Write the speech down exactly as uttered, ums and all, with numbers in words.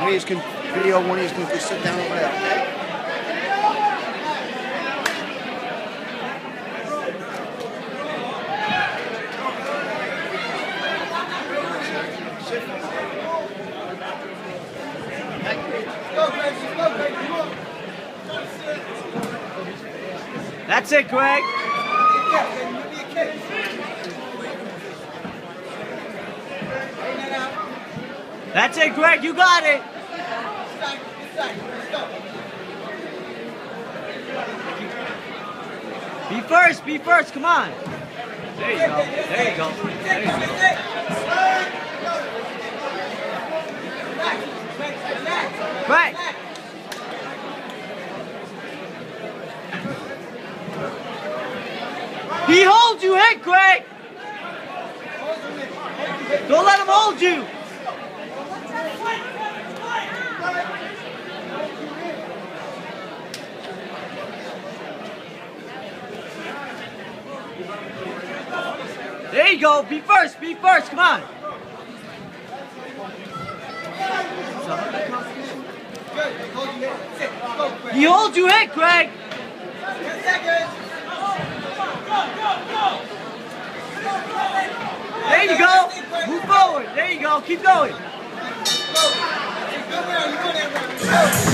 One of you can video, one of you can just sit down over there, okay? That's it, Greg. That's it, Greg. You got it. Be first. Be first. Come on. There you go. There you go. There you go. Greg. He holds you, hit, Greg! Don't let him hold you! There you go, be first, be first, come on! He holds you, hit, Greg! There you go. Move forward. There you go. Keep going.